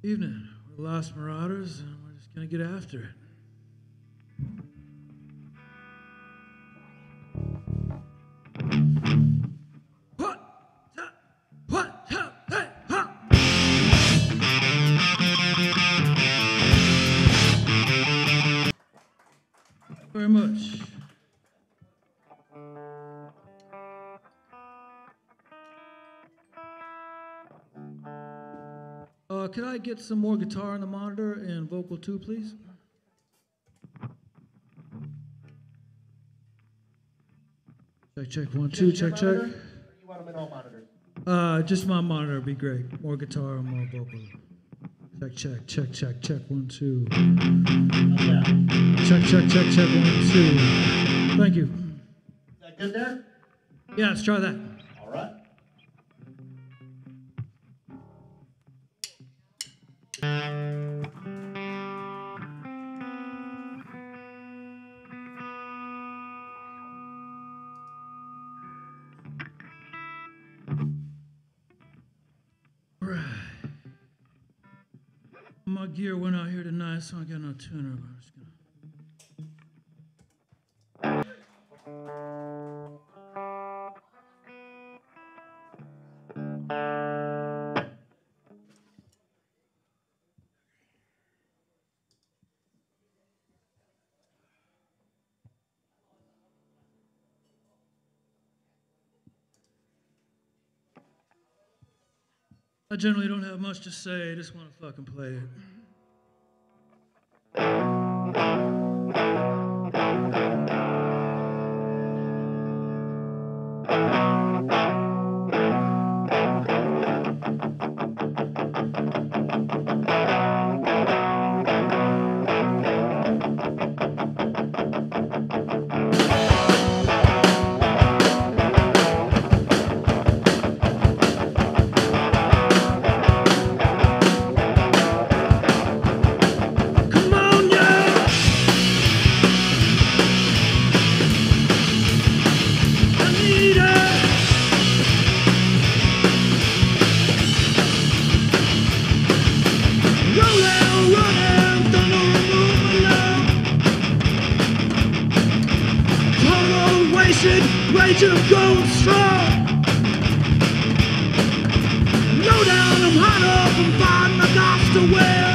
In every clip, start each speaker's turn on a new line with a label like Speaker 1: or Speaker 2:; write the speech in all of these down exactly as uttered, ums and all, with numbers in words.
Speaker 1: Evening. We're Lost Marauders, and we're just going to get after it. What? Ta- What? Ta- Hey! Ha! Very much. Uh, can I get some more guitar on the monitor and vocal too, please? Check, check, one, two, check, check.
Speaker 2: You want them in all monitors?
Speaker 1: Uh, just my monitor would be great. More guitar and more vocal. Check, check, check, check, check, one, two.
Speaker 2: Yeah.
Speaker 1: Check, check, check, check, one, two. Thank you.
Speaker 2: Is that good there?
Speaker 1: Yeah, let's try that.
Speaker 2: All right.
Speaker 1: Right. My gear went out here tonight, so I got no tuner. But I'm just gonna. I generally don't have much to say. I just want to fucking play it. Come on, yeah! I need it! Rolling, running, thunder, moving low. Total wasted, rage of going strong. Low down, I'm hot up, I'm fighting my gods to wear.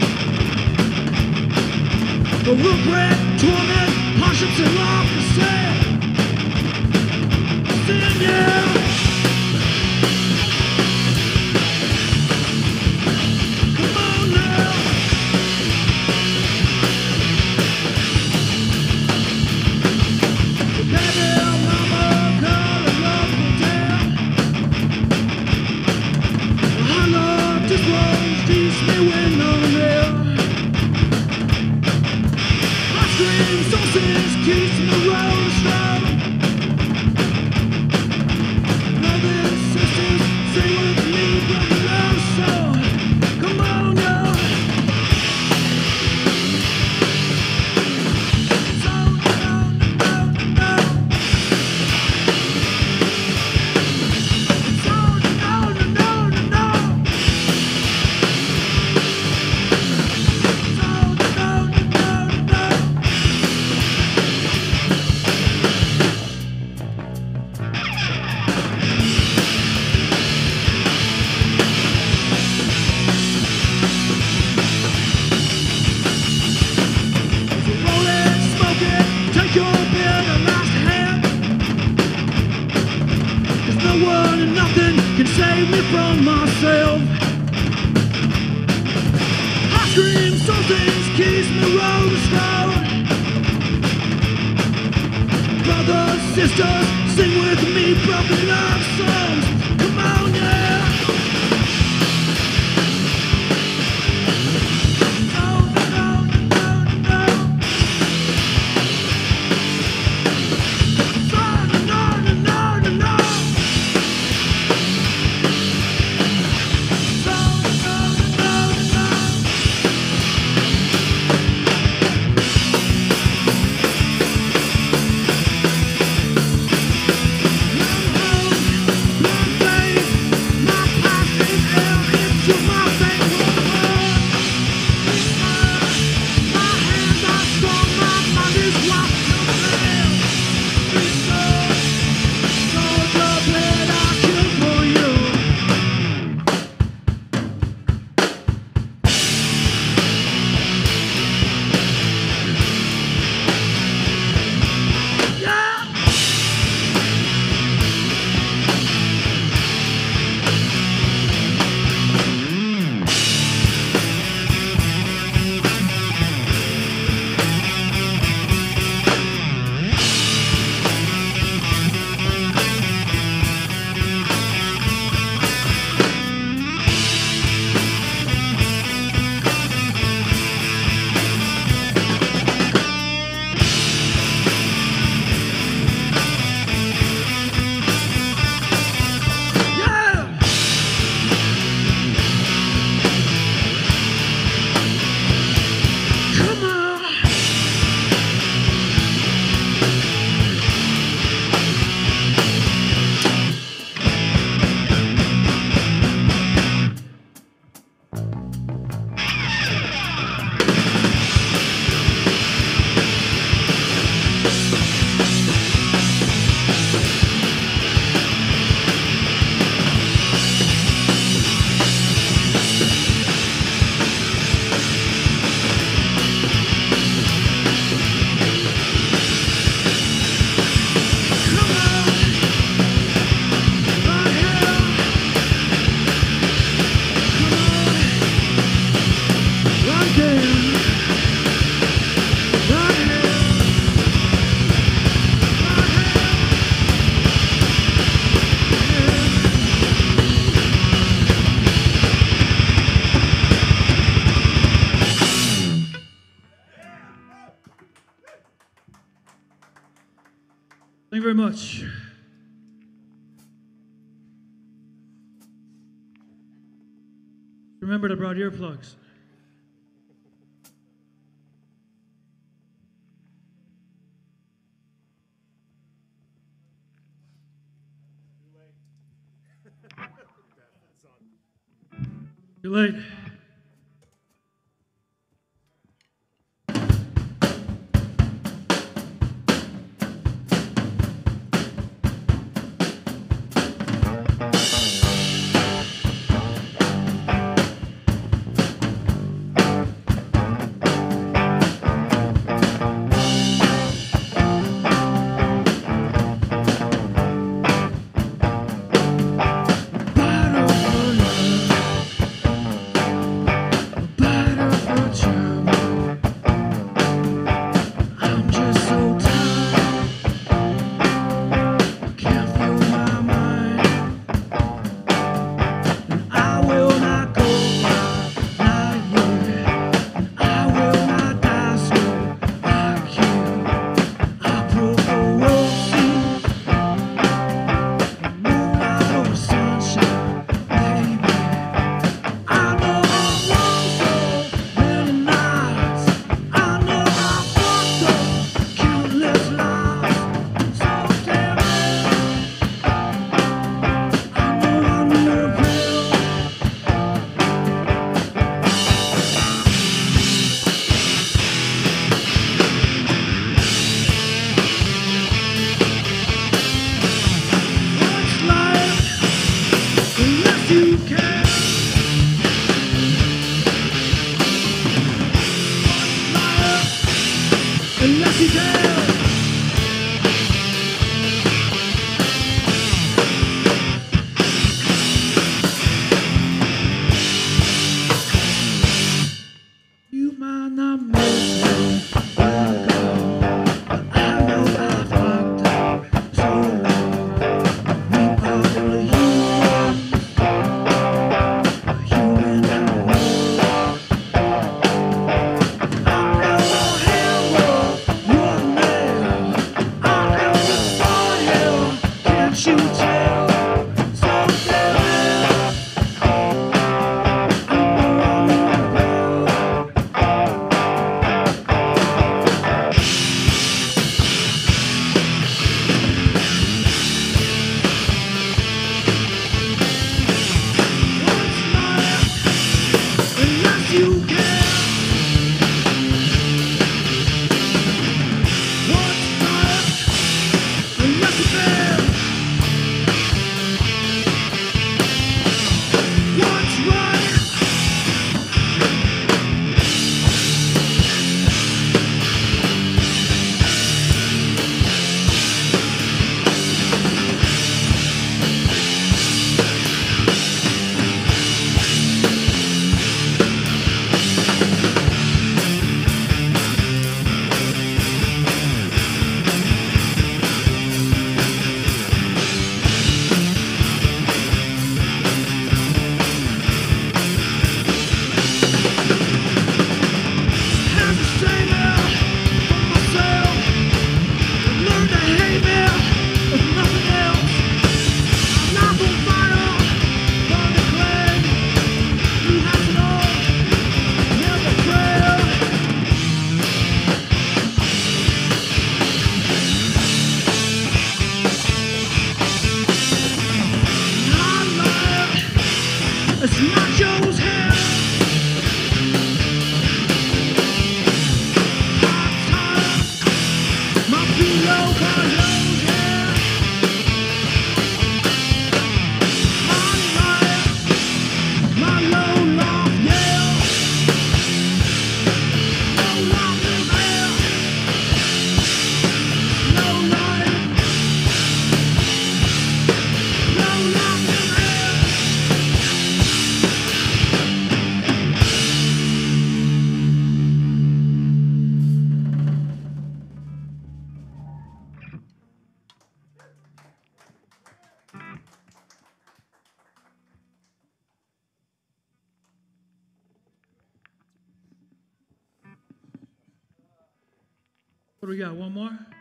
Speaker 1: The regret, torment, hardships, and love to say. Sin, yeah. Come on now. Baby, mama, call a local town. I love this one, keeps me when I'm there. Scream sauces, keeps the road strong. Brothers, sisters, sing with me, brother, love song. Come on now. So, no, no, no. So, no, no, no, no, no. So, no, no, no, no. Roll it, smoke it, take your beer in last hand. 'Cause no one and nothing can save me from myself. I scream, something's keeps me rolling slow. Brothers, sisters, sing with me, broken love songs. Come on, yeah. No, no, no, no. No, no, no, no, no, no. No, no, no, no. No, no, no. Thank you very much. Remember to brought earplugs. Too late. Unless you dare. You might not miss me, but I know I fucked up so long. We are the humans, the human animals. I am the hero, you're the man. I am the fire, can't you tell? So tell I'm the one in the world. Unless you care, what's left? Unless you fail, what's right? Have to save me from myself, learn to hate me if nothing else. I'm not on fire, burn the clay. You have it all, never fail. My life, it's not yours here. I'm tired, my pillow colors here. My life, my low long yell. No longer there. No life, no longer there. What do we got? One more?